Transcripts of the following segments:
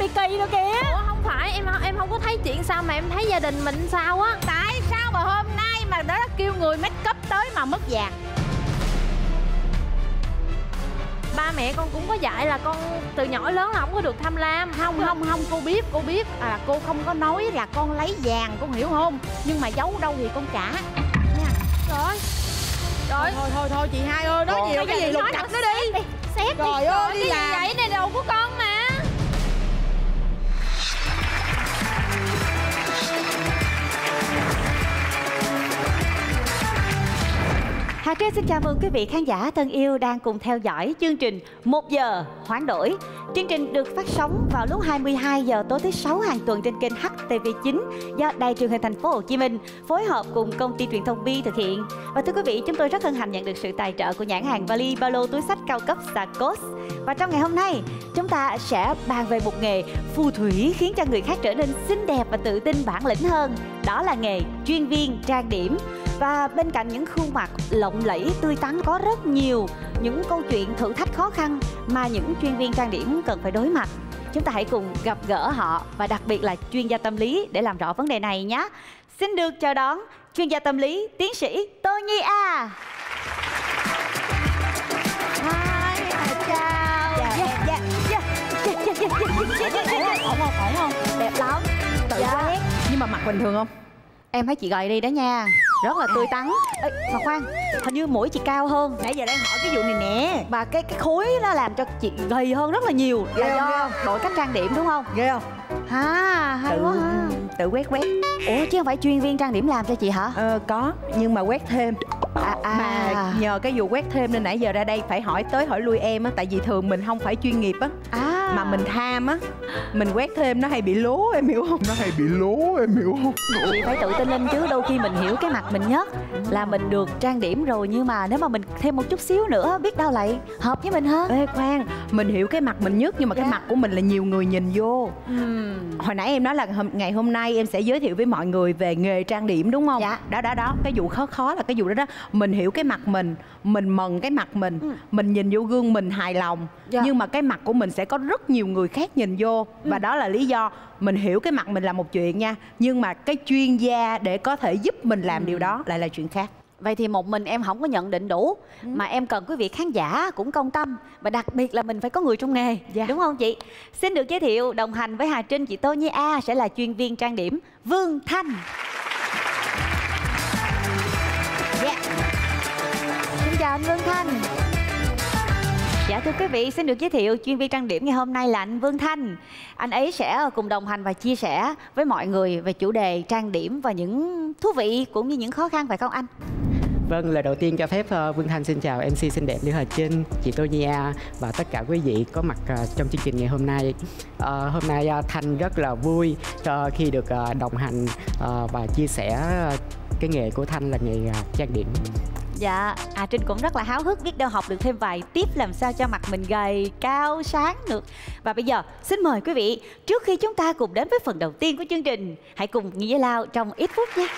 kỳ rồi kìa. Ủa không phải, em không có thấy chuyện sao mà em thấy gia đình mình sao á. Tại sao mà hôm nay mà đã kêu người make up tới mà mất vàng? Ba mẹ con cũng có dạy là con từ nhỏ lớn là không có được tham lam. Không, cô biết cô không có nói là con lấy vàng, con hiểu không? Nhưng mà giấu đâu thì con trả nha. Rồi thôi chị hai ơi, nói nhiều cái gì lục cặp nó đi. Xét đi. Trời ơi, đi làm. Cái gì vậy, này đồ của con mà. Hà Trinh xin chào mừng quý vị khán giả thân yêu đang cùng theo dõi chương trình 1 giờ hoán đổi. Chương trình được phát sóng vào lúc 22 giờ tối thứ 6 hàng tuần trên kênh HTV9 do Đài Truyền hình Thành phố Hồ Chí Minh phối hợp cùng công ty truyền thông Bi thực hiện. Và thưa quý vị, chúng tôi rất hân hạnh nhận được sự tài trợ của nhãn hàng vali ba lô túi xách cao cấp Sarkos. Và trong ngày hôm nay, chúng ta sẽ bàn về một nghề phù thủy khiến cho người khác trở nên xinh đẹp và tự tin bản lĩnh hơn. Đó là nghề chuyên viên trang điểm. Và bên cạnh những khuôn mặt lộng lẫy, tươi tắn có rất nhiều những câu chuyện thử thách khó khăn mà những chuyên viên trang điểm cần phải đối mặt. Chúng ta hãy cùng gặp gỡ họ và đặc biệt là chuyên gia tâm lý để làm rõ vấn đề này nhé. Xin được chào đón chuyên gia tâm lý tiến sĩ Tô Nhi A. Ổn không? Đẹp lắm. Tự quét. Nhưng mà mặt bình thường không? Em thấy chị gầy đi đó nha. Rất là tươi tắn. Ê, mà khoan, hình như mũi chị cao hơn. Nãy giờ đang hỏi cái vụ này nè. Và cái khối nó làm cho chị gầy hơn rất là nhiều. Là Ghê do không? đổi cách trang điểm đúng không? Ghê không? Hay quá ha. Tự quét. Ủa chứ không phải chuyên viên trang điểm làm cho chị hả? Có, nhưng mà quét thêm. Mà nhờ cái vụ quét thêm nên nãy giờ ra đây phải hỏi tới hỏi lui em á. Tại vì thường mình không phải chuyên nghiệp á, mà mình tham á, mình quét thêm nó hay bị lố, em hiểu không? Chị phải tự tin lên chứ. Đôi khi mình hiểu cái mặt mình nhất là mình được trang điểm rồi, nhưng mà nếu mà mình thêm một chút xíu nữa biết đâu lại hợp với mình hơn. Ê khoan, mình hiểu cái mặt mình nhất, nhưng mà cái mặt của mình là nhiều người nhìn vô. Hồi nãy em nói là ngày hôm nay em sẽ giới thiệu với mọi người về nghề trang điểm đúng không? Dạ. Đó, cái vụ khó là cái vụ đó đó. Mình hiểu cái mặt mình mần cái mặt mình nhìn vô gương mình hài lòng. Nhưng mà cái mặt của mình sẽ có rất nhiều người khác nhìn vô. Và đó là lý do mình hiểu cái mặt mình là một chuyện nha, nhưng mà cái chuyên gia để có thể giúp mình làm điều đó lại là chuyện khác. Vậy thì một mình em không có nhận định đủ, mà em cần quý vị khán giả cũng công tâm. Và đặc biệt là mình phải có người trong nghề, đúng không chị? Xin được giới thiệu đồng hành với Hà Trinh, chị Tô Nhi A sẽ là chuyên viên trang điểm Vương Thanh. Xin chào anh Vương Thanh. Dạ thưa quý vị, xin được giới thiệu chuyên viên trang điểm ngày hôm nay là anh Vương Thanh. Anh ấy sẽ cùng đồng hành và chia sẻ với mọi người về chủ đề trang điểm và những thú vị cũng như những khó khăn, phải không anh? Vâng, lời đầu tiên cho phép Vương Thanh xin chào MC xinh đẹp như Hà Trinh, chị Tô Nhi A và tất cả quý vị có mặt trong chương trình ngày hôm nay. Hôm nay Thanh rất là vui khi được đồng hành và chia sẻ cái nghề của Thanh là nghề trang điểm. Dạ, Hà Trinh cũng rất là háo hức, biết đâu học được thêm vài tiếp làm sao cho mặt mình gầy, cao, sáng được. Và bây giờ, xin mời quý vị, trước khi chúng ta cùng đến với phần đầu tiên của chương trình, hãy cùng nghỉ giải lao trong ít phút nhé.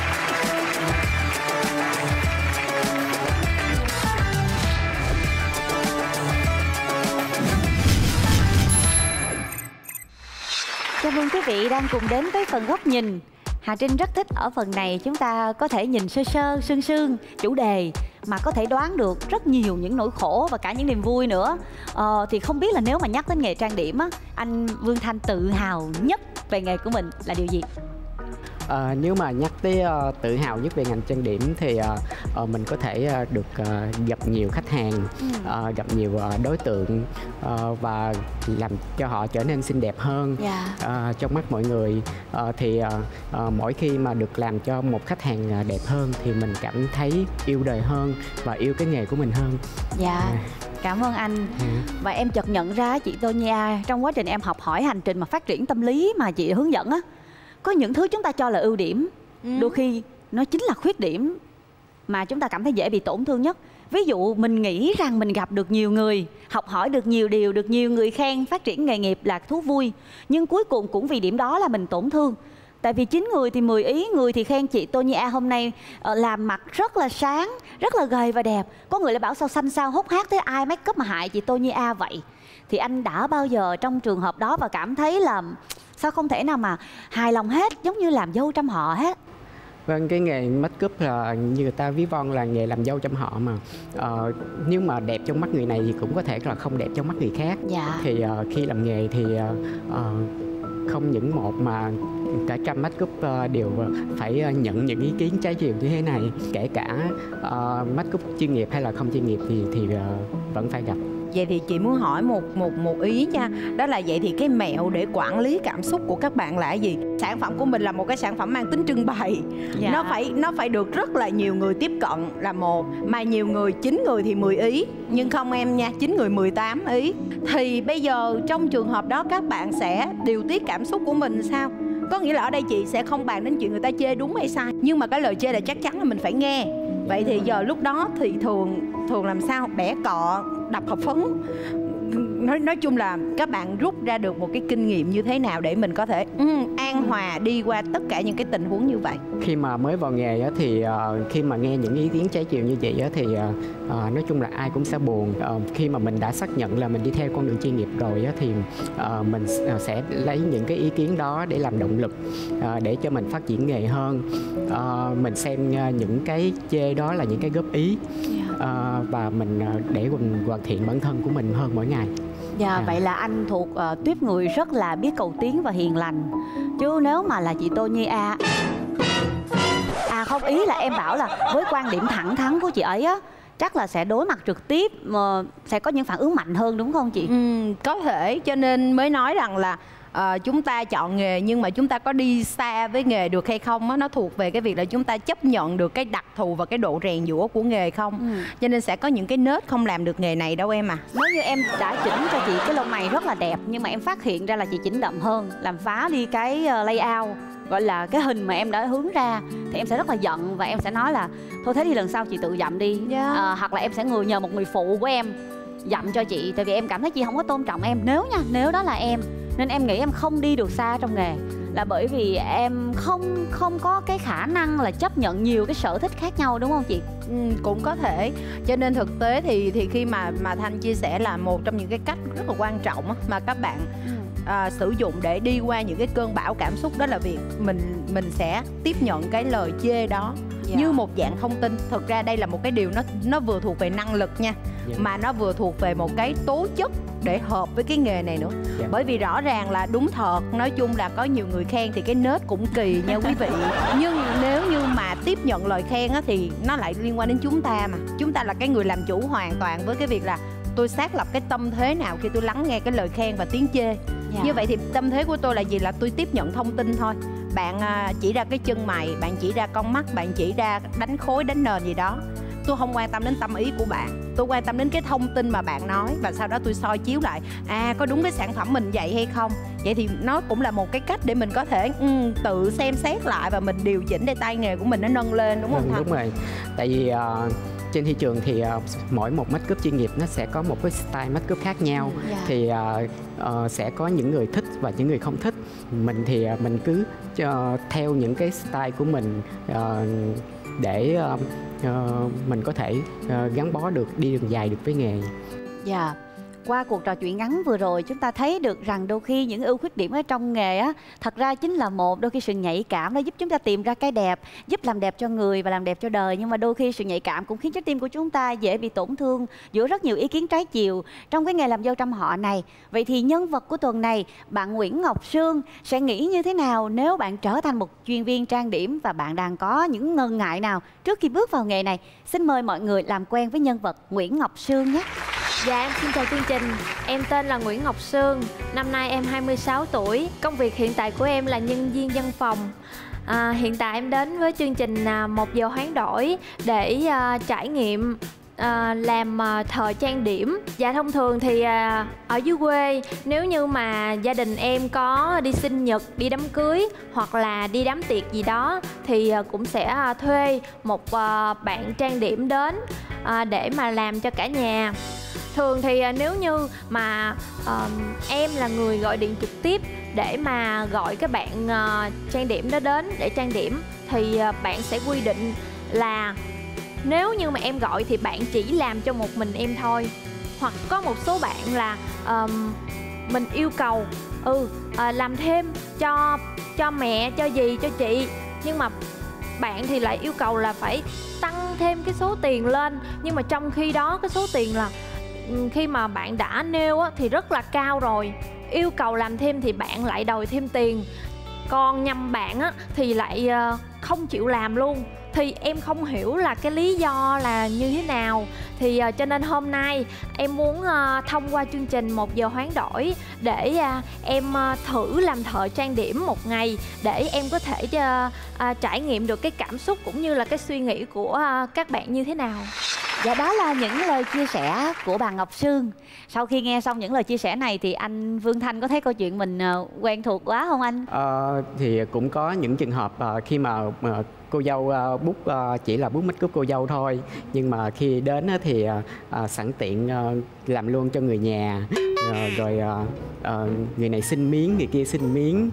Chào mừng quý vị đang cùng đến với phần góc nhìn. Hà Trinh rất thích ở phần này chúng ta có thể nhìn sương chủ đề mà có thể đoán được rất nhiều những nỗi khổ và cả những niềm vui nữa. Thì không biết là nếu mà nhắc đến nghề trang điểm á, anh Vương Thanh tự hào nhất về nghề của mình là điều gì? Nếu mà nhắc tới tự hào nhất về ngành trang điểm thì mình có thể được gặp nhiều khách hàng, gặp nhiều đối tượng và làm cho họ trở nên xinh đẹp hơn trong mắt mọi người. Thì mỗi khi mà được làm cho một khách hàng đẹp hơn thì mình cảm thấy yêu đời hơn và yêu cái nghề của mình hơn. Cảm ơn anh. Và em chợt nhận ra chị Tô Nhi A, trong quá trình em học hỏi hành trình mà phát triển tâm lý mà chị hướng dẫn á, có những thứ chúng ta cho là ưu điểm, đôi khi nó chính là khuyết điểm mà chúng ta cảm thấy dễ bị tổn thương nhất. Ví dụ mình nghĩ rằng mình gặp được nhiều người, học hỏi được nhiều điều, được nhiều người khen, phát triển nghề nghiệp là thú vui. Nhưng cuối cùng cũng vì điểm đó là mình tổn thương. Tại vì 9 người thì 10 ý, người thì khen chị Tô Nhi A hôm nay làm mặt rất là sáng, rất là gầy và đẹp. Có người lại bảo sao xanh sao hốc hác thế, ai make up mà hại chị Tô Nhi A vậy. thì anh đã bao giờ trong trường hợp đó và cảm thấy là sao không thể nào mà hài lòng hết, giống như làm dâu trăm họ hết? Vâng, cái nghề make up là như người ta ví von là nghề làm dâu trăm họ mà. Nếu mà đẹp trong mắt người này thì cũng có thể là không đẹp trong mắt người khác. Dạ. Thì khi làm nghề thì không những một mà cả trăm make up đều phải nhận những ý kiến trái chiều như thế này. Kể cả make up chuyên nghiệp hay là không chuyên nghiệp thì vẫn phải gặp. Vậy thì chị muốn hỏi một ý nha. Đó là vậy thì cái mẹo để quản lý cảm xúc của các bạn là cái gì? Sản phẩm của mình là một cái sản phẩm mang tính trưng bày. Dạ. Nó phải được rất là nhiều người tiếp cận là một. Mà nhiều người, 9 người thì 10 ý. Nhưng không em nha, 9 người 18 ý. Thì bây giờ trong trường hợp đó các bạn sẽ điều tiết cảm xúc của mình sao? Có nghĩa là ở đây chị sẽ không bàn đến chuyện người ta chê đúng hay sai, nhưng mà cái lời chê là chắc chắn là mình phải nghe. Vậy thì giờ lúc đó thì thường làm sao? Bẻ cọ, đập hộp phấn. Nói chung là các bạn rút ra được một cái kinh nghiệm như thế nào để mình có thể an hòa đi qua tất cả những cái tình huống như vậy? Khi mà mới vào nghề thì khi mà nghe những ý kiến trái chiều như vậy thì nói chung là ai cũng sẽ buồn. Khi mà mình đã xác nhận là mình đi theo con đường chuyên nghiệp rồi thì mình sẽ lấy những cái ý kiến đó để làm động lực để cho mình phát triển nghề hơn. Mình xem những cái chê đó là những cái góp ý và mình để mình hoàn thiện bản thân của mình hơn mỗi ngày. Dạ, vậy là anh thuộc tuýp người rất là biết cầu tiến và hiền lành. Chứ nếu mà là chị Tô Nhi không, ý là em bảo là với quan điểm thẳng thắn của chị ấy á, chắc là sẽ đối mặt trực tiếp mà sẽ có những phản ứng mạnh hơn, đúng không chị? Có thể, cho nên mới nói rằng là chúng ta chọn nghề nhưng mà chúng ta có đi xa với nghề được hay không á, nó thuộc về cái việc là chúng ta chấp nhận được cái đặc thù và cái độ rèn giũa của nghề không. Cho nên sẽ có những cái nết không làm được nghề này đâu em à. Nếu như em đã chỉnh cho chị cái lông mày rất là đẹp nhưng mà em phát hiện ra là chị chỉnh đậm hơn, làm phá đi cái layout, gọi là cái hình mà em đã hướng ra, thì em sẽ rất là giận và em sẽ nói là thôi thế thì lần sau chị tự dặm đi. Hoặc là em sẽ nhờ một người phụ của em dặm cho chị, tại vì em cảm thấy chị không có tôn trọng em. Nếu đó là em, nên em nghĩ em không đi được xa trong nghề là bởi vì em không có cái khả năng là chấp nhận nhiều cái sở thích khác nhau, đúng không chị? Cũng có thể. Cho nên thực tế thì khi mà Thanh chia sẻ là một trong những cái cách rất là quan trọng mà các bạn sử dụng để đi qua những cái cơn bão cảm xúc, đó là việc mình sẽ tiếp nhận cái lời chê đó như một dạng thông tin. Thực ra đây là một cái điều nó vừa thuộc về năng lực nha, mà nó vừa thuộc về một cái tố chất để hợp với cái nghề này nữa. Bởi vì rõ ràng là đúng thật, nói chung là có nhiều người khen thì cái nết cũng kỳ nha quý vị. Nhưng nếu như mà tiếp nhận lời khen á, thì nó lại liên quan đến chúng ta mà. Chúng ta là cái người làm chủ hoàn toàn với cái việc là tôi xác lập cái tâm thế nào khi tôi lắng nghe cái lời khen và tiếng chê. Như vậy thì tâm thế của tôi là gì? Là tôi tiếp nhận thông tin thôi. Bạn chỉ ra cái chân mày, bạn chỉ ra con mắt, bạn chỉ ra đánh khối, đánh nền gì đó, tôi không quan tâm đến tâm ý của bạn. Tôi quan tâm đến cái thông tin mà bạn nói, và sau đó tôi soi chiếu lại có đúng cái sản phẩm mình vậy hay không. Vậy thì nó cũng là một cái cách để mình có thể tự xem xét lại và mình điều chỉnh để tay nghề của mình nó nâng lên, đúng không Thanh? Đúng rồi. Tại vì trên thị trường thì mỗi một make up chuyên nghiệp nó sẽ có một cái style make up khác nhau. Thì sẽ có những người thích và những người không thích. Mình thì mình cứ theo những cái style của mình để mình có thể gắn bó được, đi đường dài được với nghề. Qua cuộc trò chuyện ngắn vừa rồi, chúng ta thấy được rằng đôi khi những ưu khuyết điểm ở trong nghề á, thật ra chính là đôi khi sự nhạy cảm đã giúp chúng ta tìm ra cái đẹp, giúp làm đẹp cho người và làm đẹp cho đời. Nhưng mà đôi khi sự nhạy cảm cũng khiến trái tim của chúng ta dễ bị tổn thương giữa rất nhiều ý kiến trái chiều trong cái nghề làm dâu trăm họ này. Vậy thì nhân vật của tuần này, bạn Nguyễn Ngọc Sương sẽ nghĩ như thế nào nếu bạn trở thành một chuyên viên trang điểm và bạn đang có những ngần ngại nào trước khi bước vào nghề này? Xin mời mọi người làm quen với nhân vật Nguyễn Ngọc Sương nhé. Dạ, em xin chào chương trình. Em tên là Nguyễn Ngọc Sương. Năm nay em 26 tuổi. Công việc hiện tại của em là nhân viên văn phòng. Hiện tại em đến với chương trình 1 giờ hoán đổi để trải nghiệm làm thời trang điểm. Dạ, thông thường thì ở dưới quê, nếu như mà gia đình em có đi sinh nhật, đi đám cưới hoặc là đi đám tiệc gì đó thì cũng sẽ thuê một bạn trang điểm đến để mà làm cho cả nhà. Thường thì nếu như mà em là người gọi điện trực tiếp để mà gọi cái bạn trang điểm đó đến để trang điểm, thì bạn sẽ quy định là nếu như mà em gọi thì bạn chỉ làm cho một mình em thôi. Hoặc có một số bạn là mình yêu cầu làm thêm cho mẹ, cho dì, cho chị, nhưng mà bạn thì lại yêu cầu là phải tăng thêm cái số tiền lên. Nhưng mà trong khi đó cái số tiền là khi mà bạn đã nêu á, thì rất là cao rồi. Yêu cầu làm thêm thì bạn lại đòi thêm tiền. Còn nhầm bạn á, thì lại không chịu làm luôn. Thì em không hiểu là cái lý do là như thế nào. Thì cho nên hôm nay em muốn thông qua chương trình 1 giờ hoán đổi để em thử làm thợ trang điểm một ngày, để em có thể trải nghiệm được cái cảm xúc cũng như là cái suy nghĩ của các bạn như thế nào. Dạ, đó là những lời chia sẻ của bà Ngọc Sương. Sau khi nghe xong những lời chia sẻ này thì anh Vương Thanh có thấy câu chuyện mình quen thuộc quá không anh? Thì cũng có những trường hợp khi mà cô dâu chỉ là bút make up cô dâu thôi, nhưng mà khi đến thì sẵn tiện làm luôn cho người nhà, rồi người này xin miếng, người kia xin miếng.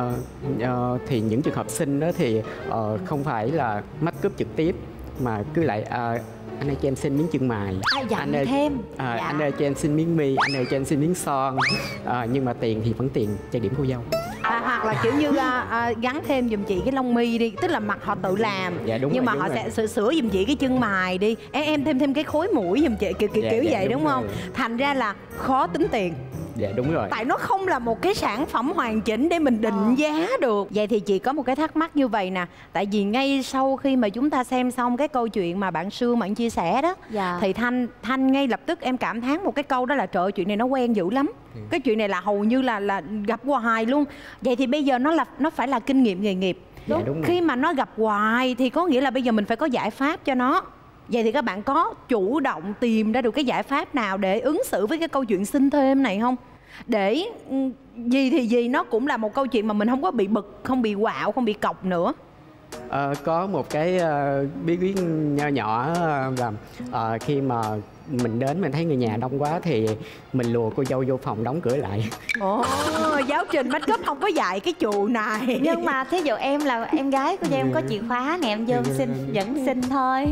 Thì những trường hợp xin đó thì không phải là make up trực tiếp mà cứ lại anh ơi cho em xin miếng chân mày, anh ơi thêm, anh ơi cho em xin miếng mi, anh ơi cho em xin miếng son. Nhưng mà tiền thì vẫn tiền trang điểm cô dâu. Hoặc là kiểu như gắn thêm giùm chị cái lông mi đi, tức là mặt họ tự làm. Dạ, đúng nhưng rồi, mà họ rồi. sẽ sửa giùm chị cái chân mày đi, em thêm cái khối mũi giùm chị, kiểu vậy đúng không? Rồi. Thành ra là khó tính tiền. Dạ đúng rồi. Tại nó không là một cái sản phẩm hoàn chỉnh để mình định giá được. Vậy thì chị có một cái thắc mắc như vậy nè. Tại vì ngay sau khi mà chúng ta xem xong cái câu chuyện mà bạn Sương bạn chia sẻ đó, thì Thanh ngay lập tức em cảm thán một cái câu, đó là trời ơi, chuyện này nó quen dữ lắm. Cái chuyện này là hầu như là gặp hoài luôn. Vậy thì bây giờ nó phải là kinh nghiệm nghề nghiệp. Dạ, đúng Khi rồi. mà nó gặp hoài thì có nghĩa là bây giờ mình phải có giải pháp cho nó. Vậy thì các bạn có chủ động tìm ra được cái giải pháp nào để ứng xử với cái câu chuyện xin thêm này không? Để gì thì gì nó cũng là một câu chuyện mà mình không có bị bực, không bị quạo, không bị cọc nữa. Có một cái bí quyết nho nhỏ là khi mà mình đến mình thấy người nhà đông quá thì mình lùa cô dâu vô phòng đóng cửa lại. Ồ, giáo trình make up không có dạy cái vụ này. Nhưng mà thí dụ em là em gái của em có chìa khóa nè, em vô vẫn xin thôi.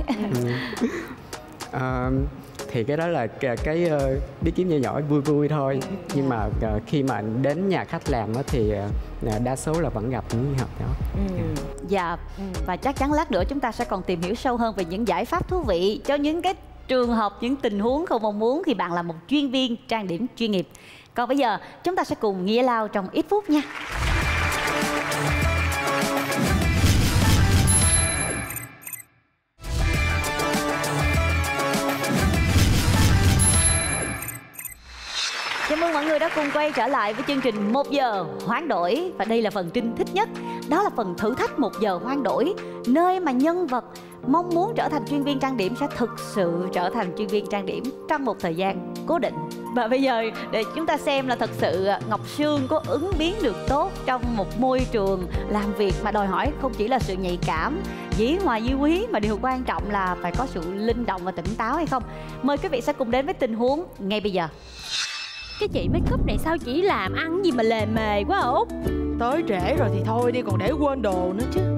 Thì cái đó là cái bí kíp nhỏ nhỏ vui vui thôi. Nhưng mà khi mà đến nhà khách làm thì đa số là vẫn gặp những trường hợp đó. Dạ, và chắc chắn lát nữa chúng ta sẽ còn tìm hiểu sâu hơn về những giải pháp thú vị cho những cái trường hợp, những tình huống không mong muốn khi bạn là một chuyên viên trang điểm chuyên nghiệp. Còn bây giờ chúng ta sẽ cùng Nghĩa Lao trong ít phút nha. Chào mừng mọi người đã cùng quay trở lại với chương trình 1 giờ hoán đổi. Và đây là phần Trinh thích nhất. Đó là phần thử thách 1 giờ hoán đổi, nơi mà nhân vật mong muốn trở thành chuyên viên trang điểm sẽ thực sự trở thành chuyên viên trang điểm trong một thời gian cố định. Và bây giờ để chúng ta xem là thật sự Ngọc Sương có ứng biến được tốt trong một môi trường làm việc mà đòi hỏi không chỉ là sự nhạy cảm, dĩ hòa vi quý, mà điều quan trọng là phải có sự linh động và tỉnh táo hay không. Mời quý vị sẽ cùng đến với tình huống ngay bây giờ. Cái chị make up này sao chỉ làm ăn gì mà lề mề quá Út. Tới trễ rồi thì thôi đi, còn để quên đồ nữa chứ.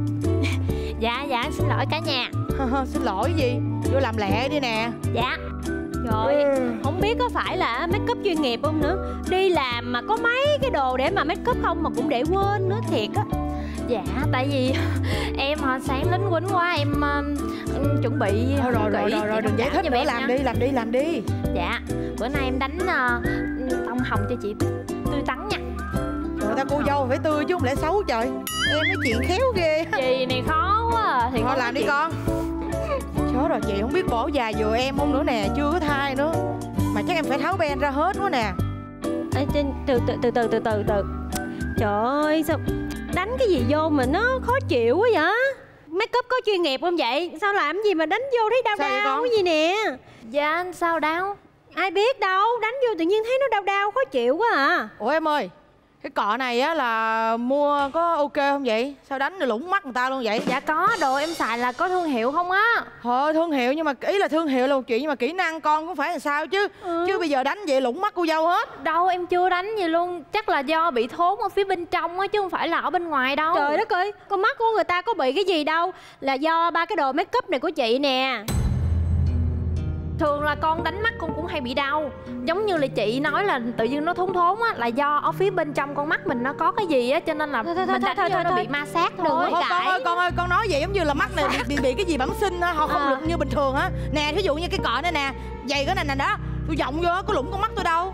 Dạ xin lỗi cả nhà. Xin lỗi gì, vô làm lẹ đi nè. Dạ. Trời, không biết có phải là make up chuyên nghiệp không nữa. Đi làm mà có mấy cái đồ để mà make up không mà cũng để quên nữa, thiệt á. Dạ, tại vì em sáng lính quýnh quá, em chuẩn bị Rồi đừng giải thích nữa, làm đi. Dạ, bữa nay em đánh tông hồng cho chị tươi tắn nha. Người ta cô dâu phải tươi chứ không lẽ xấu trời. Em nói chuyện khéo ghê. Chị này khó quá à. Thì thôi làm đi con. Chó rồi, chị không biết bỏ già vừa em không nữa nè, chưa có thai nữa. Mà chắc em phải tháo ben ra hết quá nè. Từ từ. Trời ơi, sao đánh cái gì vô mà nó khó chịu quá vậy? Make up có chuyên nghiệp không vậy? Sao làm gì mà đánh vô thấy đau đau cái gì nè? Dạ, sao đau? Ai biết đâu, đánh vô tự nhiên thấy nó đau khó chịu quá à. Ủa em ơi, cái cọ này á là mua có ok không vậy? Sao đánh rồi lủng mắt người ta luôn vậy? Dạ có, đồ em xài là có thương hiệu không á. Thôi thương hiệu, nhưng mà ý là thương hiệu là một chuyện, nhưng mà kỹ năng con cũng phải làm sao chứ. Chứ bây giờ đánh vậy lủng mắt cô dâu hết. Đâu, em chưa đánh gì luôn. Chắc là do bị thốn ở phía bên trong á, chứ không phải là ở bên ngoài đâu. Trời đất ơi, con mắt của người ta có bị cái gì đâu. Là do ba cái đồ make up này của chị nè. thường là con đánh mắt con cũng hay bị đau. Giống như là chị nói là tự nhiên nó thốn thốn á, là do ở phía bên trong con mắt mình nó có cái gì á, cho nên là mình đánh vô nó bị ma sát. Đừng có cãi. Con ơi, con nói vậy giống như là mắt này bị cái gì bẩm sinh á, họ không được như bình thường á. Nè, ví dụ như cái cọ này nè, dày cái này nè đó, tôi vọng vô có lủng con mắt tôi đâu.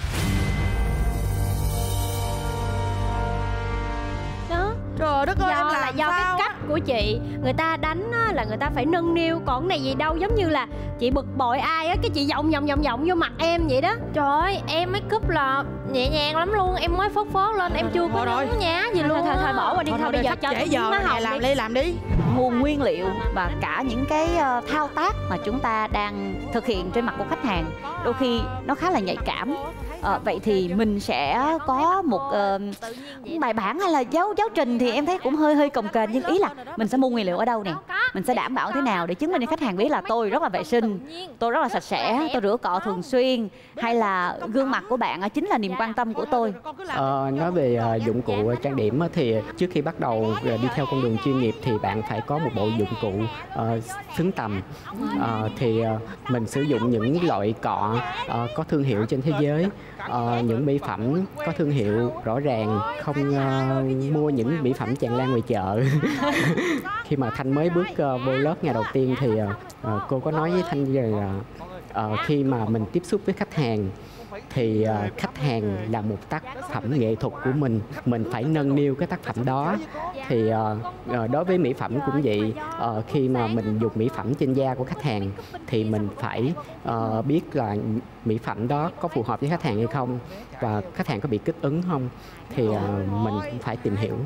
Đó. Trời đất ơi, em là làm do cái sao cách của chị. Người ta đánh á, là người ta phải nâng niu. Còn này gì đâu, giống như là chị bực bội ai á, cái chị vọng vô mặt em vậy đó. Trời ơi, em make up là nhẹ nhàng lắm luôn. Em mới phớt lên, em chưa có nhún nhá gì luôn. Thôi bỏ qua đi, thôi bây giờ cho trễ giờ nè, làm đi. Nguồn nguyên liệu và cả những cái thao tác mà chúng ta đang thực hiện trên mặt của khách hàng đôi khi nó khá là nhạy cảm. Vậy thì mình sẽ có một bài bản hay là giáo trình thì em thấy cũng hơi cồng kềnh, nhưng ý là mình sẽ mua nguyên liệu ở đâu nè, mình sẽ đảm bảo thế nào để chứng minh cho khách hàng biết là tôi rất là vệ sinh, tôi rất là sạch sẽ, tôi rửa cọ thường xuyên, hay là gương mặt của bạn chính là niềm quan tâm của tôi. Nói về dụng cụ trang điểm thì trước khi bắt đầu đi theo con đường chuyên nghiệp thì bạn phải có một bộ dụng cụ xứng tầm. Thì mình sử dụng những loại cọ có thương hiệu trên thế giới, những mỹ phẩm có thương hiệu rõ ràng, không mua những mỹ phẩm tràn lan ngoài chợ. Khi mà Thanh mới bước vô lớp ngày đầu tiên thì cô có nói với Thanh rằng là khi mà mình tiếp xúc với khách hàng thì khách hàng là một tác phẩm nghệ thuật của mình phải nâng niu cái tác phẩm đó. Thì đối với mỹ phẩm cũng vậy, khi mà mình dùng mỹ phẩm trên da của khách hàng thì mình phải biết là mỹ phẩm đó có phù hợp với khách hàng hay không, và khách hàng có bị kích ứng không, thì mình cũng phải tìm hiểu.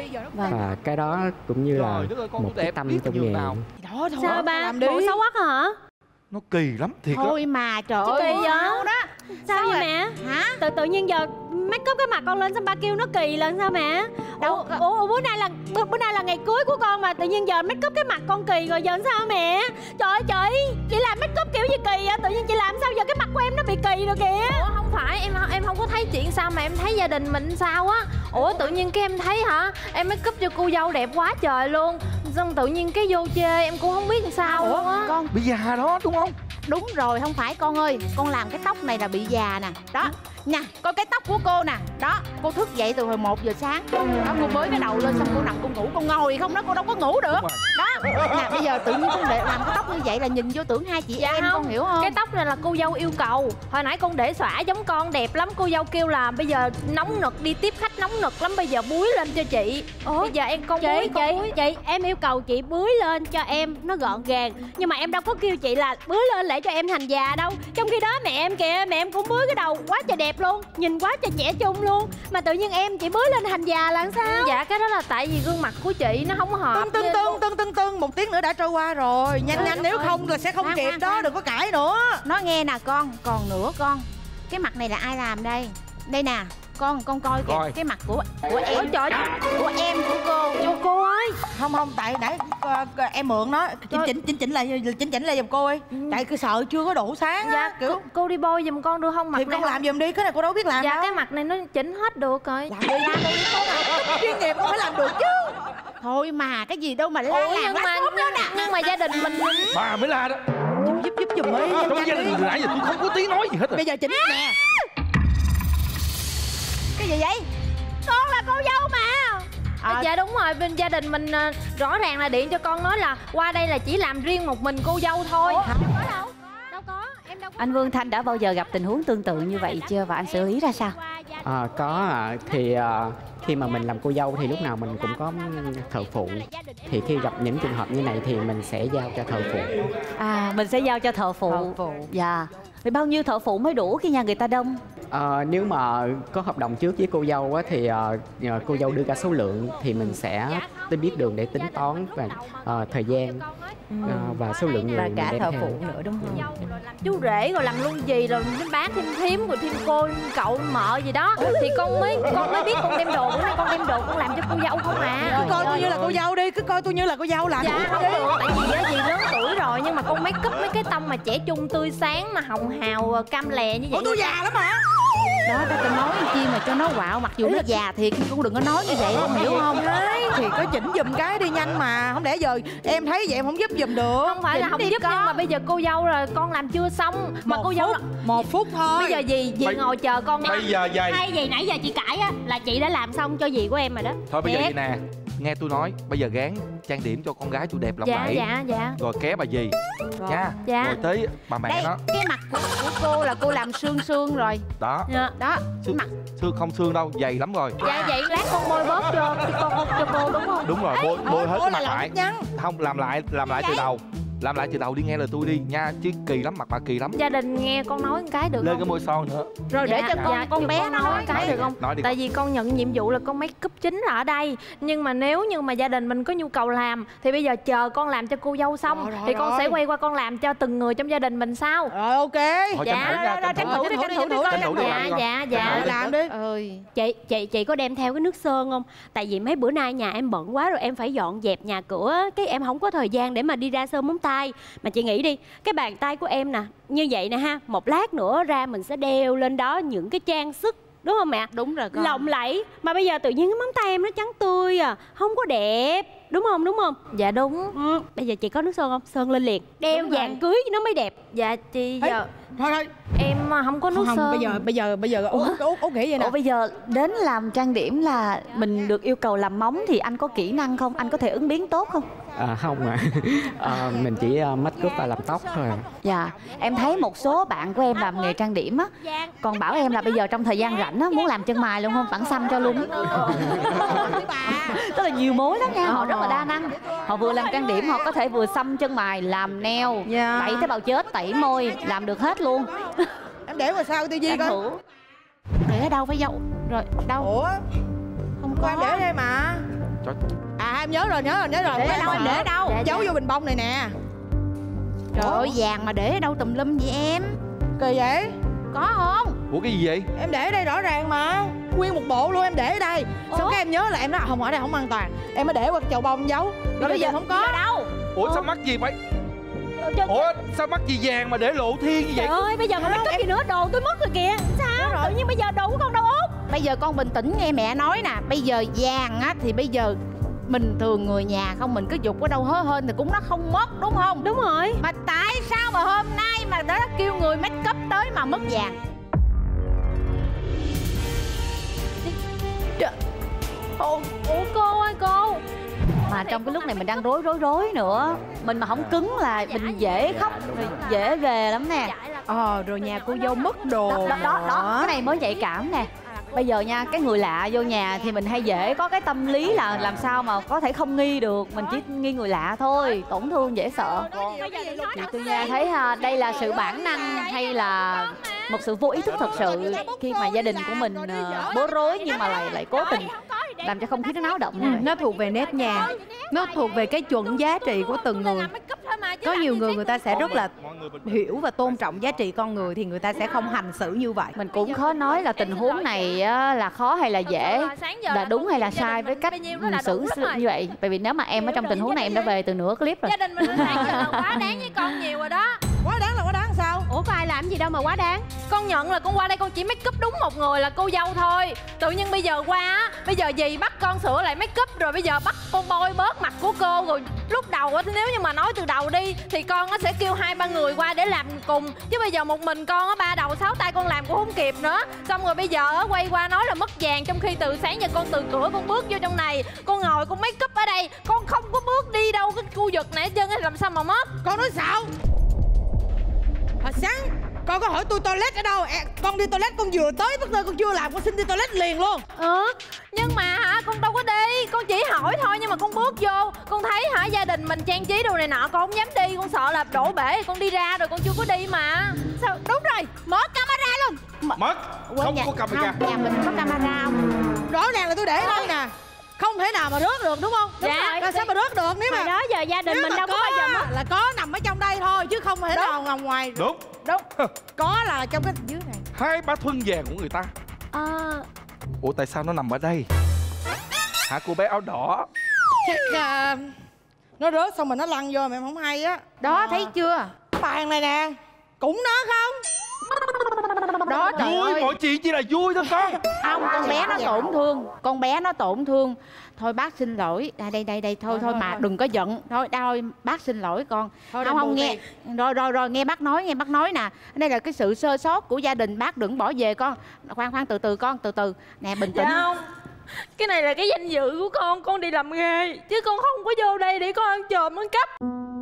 Và cái đó cũng như là một cái tâm trong nghề. Sao ba? Bộ xấu quá hả? Nó kỳ lắm thiệt đó. Thôi mà trời ơi, kỳ vậy đó. Sao vậy mẹ? Hả? Tự nhiên giờ make up cái mặt con lên, xong ba kêu nó kỳ lên sao mẹ? Ủa bữa nay là ngày cưới của con mà tự nhiên giờ make up cái mặt con kỳ rồi giờ sao mẹ? Trời ơi chị, chị làm make up kiểu gì kỳ vậy? Tự nhiên chị làm sao giờ cái mặt của em nó bị kỳ rồi kìa. Ủa không phải, em không có thấy chuyện sao mà em thấy gia đình mình sao á. Ủa tự nhiên cái em thấy hả, em make up cho cô dâu đẹp quá trời luôn, xong tự nhiên cái vô chê em cũng không biết làm sao luôn á. Con Bị già đó đúng không? đúng rồi, không phải con ơi, con làm cái tóc này là bị già nè. Đó nha, coi cái tóc của cô nè. Đó, cô thức dậy từ hồi 1 giờ sáng. Đó, cô bới cái đầu lên xong cô nằm cô ngủ. Con ngồi không đó, cô đâu có ngủ được. Đó, nè bây giờ tự nhiên con để làm cái tóc như vậy là nhìn vô tưởng hai chị em, con hiểu không? Cái tóc này là cô dâu yêu cầu. Hồi nãy con để xõa giống con đẹp lắm, cô dâu kêu là bây giờ nóng nực, đi tiếp khách nóng nực lắm, bây giờ búi lên cho chị. Bây giờ em con búi. Chị em yêu cầu chị búi lên cho em nó gọn gàng, nhưng mà em đâu có kêu chị là búi lên để cho em thành già đâu. Trong khi đó mẹ em kìa, mẹ em cũng búi cái đầu quá trời đẹp luôn, nhìn quá trời trẻ trung luôn, mà tự nhiên em chỉ búi lên thành già là sao? Dạ cái đó là tại vì gương mặt của chị nó không hợp. Tưng 1 tiếng nữa đã trôi qua rồi, nhanh nếu không là sẽ không kịp đó, đừng có cãi nữa. Nói nghe nè con, còn nữa con, cái mặt này là ai làm đây? Đây nè, con coi cái mặt của em. Trời, của em của cô ơi. Không, tại nãy em mượn nó chỉnh lại giùm cô ơi. Tại cứ sợ chưa có đủ sáng á. Dạ, cô đi bôi giùm con được không? Mặt thì này con làm giùm đi, cái này cô đâu biết làm dạ đâu. cái mặt này nó chỉnh hết được rồi. Làm đi con làm chuyên nghiệp con phải làm được chứ. Thôi mà cái gì đâu mà la làng lá xóm đó nè. Nhưng mà gia đình mình Bà mới la đó. Giúp giùm đi. Trong gia đình nãy giờ tôi không có tiếng nói gì hết rồi. Bây giờ chỉnh nè. Cái gì vậy? Con là cô dâu mà. Dạ đúng rồi, bên gia đình mình rõ ràng là điện cho con nói là qua đây là chỉ làm riêng một mình cô dâu thôi. Đâu có, em đâu có. Anh Vương Thanh đã bao giờ gặp tình huống tương tự như vậy chưa, và anh xử lý ra sao? Có thì khi mà mình làm cô dâu thì lúc nào mình cũng có thợ phụ. Thì khi gặp những trường hợp như này thì mình sẽ giao cho thợ phụ. Mình sẽ giao cho thợ phụ. Dạ. Vậy bao nhiêu thợ phụ mới đủ khi nhà người ta đông? Nếu mà có hợp đồng trước với cô dâu á, thì cô dâu đưa ra số lượng thì mình sẽ biết đường để tính toán và thời gian và số lượng người và mình cả đem thợ theo. phụ nữa đúng không? Chú rể rồi làm luôn gì rồi thêm bác thêm thím rồi thêm cô cậu mợ gì đó thì con mới biết con đem đồ. Bữa nay con đem đồ con làm cho cô dâu không à. Cứ coi tôi như là cô dâu đi, cứ coi tôi như là cô dâu làm. Dạ không được, tại vì á dì lớn tuổi rồi, nhưng mà con make up mấy cái tông mà trẻ trung tươi sáng mà hồng hào cam lè như vậy. Ủa tôi già lắm hả? Đó ta từng nói chi mà cho nó quạo, mặc dù nó già thiệt nhưng cũng đừng có nói như vậy, không hiểu không? Thì có chỉnh giùm cái đi nhanh mà. Không lẽ giờ em thấy vậy em không giúp giùm được. Không phải là không giúp, nhưng mà bây giờ cô dâu rồi con làm chưa xong mà cô dâu 1 phút thôi. bây giờ dì ngồi chờ con. Bây giờ vậy Hay gì nãy giờ chị cãi á là chị đã làm xong cho dì của em rồi đó. thôi, bây giờ vậy nè, nghe tôi nói, bây giờ gán trang điểm cho con gái tôi đẹp lòng lẫy. Dạ. Rồi ké bà dì nha. Dạ. Rồi tới bà mẹ Đây, nó. cái mặt của cô là cô làm xương rồi. Đó. Đó, Xương, xương không xương đâu, dày lắm rồi. Dạ vậy lát con bôi bóp cho cô đúng không? Đúng rồi, bôi hết cái mặt lại. Nhắn. Không, làm lại từ đầu. Làm lại từ đầu đi, nghe lời tôi đi nha, chứ kỳ lắm, mặt bà kỳ lắm. Gia đình nghe con nói một cái được Lên không? cái môi son nữa. rồi để cho con bé nó nói cái được không? Nói đi. Tại vì con nhận nhiệm vụ là con make up chính là ở đây, nhưng mà nếu như mà gia đình mình có nhu cầu làm thì bây giờ chờ con làm cho cô dâu xong thì con sẽ quay qua con làm cho từng người trong gia đình mình sao? Rồi ok. Thôi tranh thủ nha, tranh thủ đi. Dạ. Làm đi. Chị có đem theo cái nước sơn không? Tại vì mấy bữa nay nhà em bận quá rồi, em phải dọn dẹp nhà cửa, cái em không có thời gian để mà đi ra sơn móng tay. Mà chị nghĩ đi, cái bàn tay của em nè như vậy nè ha, một lát nữa ra mình sẽ đeo lên đó những cái trang sức, đúng không mẹ? Đúng rồi con. Lộng lẫy. Mà bây giờ tự nhiên cái móng tay em nó trắng tươi à, không có đẹp, đúng không? Dạ đúng. Bây giờ chị có nước sơn không? Sơn lên liền, đeo vàng cưới nó mới đẹp. Dạ chị giờ Thôi em không có nước sơn. Bây giờ Út nghĩ vậy nè. Ủa bây giờ đến làm trang điểm là mình được yêu cầu làm móng thì anh có kỹ năng không? Anh có thể ứng biến tốt không? Không ạ. Mình chỉ make up và làm tóc thôi. Dạ, em thấy một số bạn của em làm nghề trang điểm á, còn bảo em là bây giờ trong thời gian rảnh á muốn làm chân mày luôn không, tặng xăm cho luôn. Tức là nhiều mối lắm nha, họ rất là đa năng. Họ vừa làm trang điểm, họ có thể vừa xăm chân mày, làm nail, tẩy tế bào chết, tẩy môi, làm được hết luôn. Em để vào sau Tư Duy coi. Để ở đâu phải dâu? Rồi, đâu? Ủa? Không có. Em để đây mà. Em nhớ rồi. Để đâu em để ở đâu? Giấu vô bình bông này nè. Trời ơi, vàng mà để ở đâu tùm lum vậy em? Kỳ vậy? Có không? Ủa cái gì vậy? Em để ở đây rõ ràng mà. Nguyên một bộ luôn em để ở đây. Xong cái em nhớ là em nói không, ở đây không an toàn. Em mới để qua cái chậu bông giấu. Rồi bây giờ không có đâu. Ủa sao mắc gì vậy? Ủa sao mắc gì vàng mà để lộ thiên như vậy? Trời ơi, bây giờ mà make up gì nữa, đồ tôi mất rồi kìa. Sao? Tự nhiên bây giờ đồ của con đâu Út? Bây giờ con bình tĩnh nghe mẹ nói nè. Bây giờ vàng á thì bây giờ bình thường người nhà không, mình cứ dục ở đâu hớ hên thì cũng nó không mất, đúng không? Đúng rồi. Mà tại sao mà hôm nay mà nó kêu người make up tới mà mất vàng? Ủa cô ơi cô. Mà trong cái lúc này mình đang rối nữa, mình mà không cứng là mình dễ khóc, dễ về lắm nè. Rồi nhà cô dâu mất đồ. Đó, cái này mới nhạy cảm nè. Bây giờ nha, cái người lạ vô nhà thì mình hay dễ có cái tâm lý là làm sao mà có thể không nghi được. Mình chỉ nghi người lạ thôi, tổn thương dễ sợ. Tôi nghe thấy đây là sự bản năng hay là một sự vô ý thức thật sự khi mà gia đình của mình bối rối nhưng mà lại cố tình làm cho không khí nó náo động như vậy. Nó thuộc về nếp nhà, nó thuộc về cái chuẩn giá trị của từng người. Có nhiều người ta sẽ rất là hiểu và tôn trọng giá trị con người thì người ta sẽ không hành xử như vậy. Mình cũng khó nói là tình huống này là khó hay là dễ, là đúng hay là sai với cách xử như vậy. Bởi vì nếu mà em ở trong tình huống này em đã về từ nửa clip rồi. Gia đình mình sáng giờ là quá đáng với con nhiều rồi đó. Quá đáng là quá đáng sao? Ủa có ai làm gì đâu mà quá đáng. Con nhận là con qua đây con chỉ make up đúng một người là cô dâu thôi. Tự nhiên bây giờ qua á, bây giờ dì bắt con sửa lại make up rồi bây giờ bắt con bôi bớt mặt của cô rồi. Lúc đầu á, nếu như mà nói từ đầu đi thì con nó sẽ kêu 2-3 người qua để làm cùng. Chứ bây giờ một mình con á 3 đầu 6 tay con làm cũng không kịp nữa. Xong rồi bây giờ á quay qua nói là mất vàng, trong khi từ sáng giờ con từ cửa con bước vô trong này, con ngồi con make up ở đây, con không có bước đi đâu cái khu vực này hết trơn á, làm sao mà mất. Con nói sao? Hồi sáng con có hỏi tôi toilet ở đâu? Con đi toilet con vừa tới bất ngờ con chưa làm con xin đi toilet liền luôn. Nhưng mà hả con đâu có đi, con chỉ hỏi thôi nhưng mà con bước vô con thấy hả gia đình mình trang trí đồ này nọ con không dám đi, con sợ là đổ bể, con đi ra rồi con chưa có đi mà. Sao đúng rồi, mở camera luôn. Mất. Không có camera. Nhà mình có camera không? Rõ ràng là tôi để đây nè. Không thể nào mà rớt được đúng không? Dạ. Rồi sao mà rớt được nếu mà đó giờ gia đình mình đâu có bao giờ mất. là có nằm ở trong đây thôi chứ không thể nào nằm ngoài. Đúng. Có là trong cái dưới này. 2 bát thuân vàng của người ta. Ủa tại sao nó nằm ở đây? Hả cô bé áo đỏ? Chắc nó rớt xong rồi nó lăn vô mà em không hay á. Đó thấy chưa? Bàn này nè cũng nó không? đó trời Vui, ơi. mọi chuyện chỉ là vui thôi con. Không, con bé nó tổn thương. Con bé nó tổn thương. Thôi bác xin lỗi. Đây thôi mà đừng có giận. Thôi bác xin lỗi con. Không nghe. Rồi nghe bác nói nè. Đây là cái sự sơ sót của gia đình, bác đừng bỏ về con. Khoan từ từ con, từ từ. Nè bình tĩnh. Dạ không. Cái này là cái danh dự của con đi làm nghề chứ con không có vô đây để con ăn trộm ăn cắp.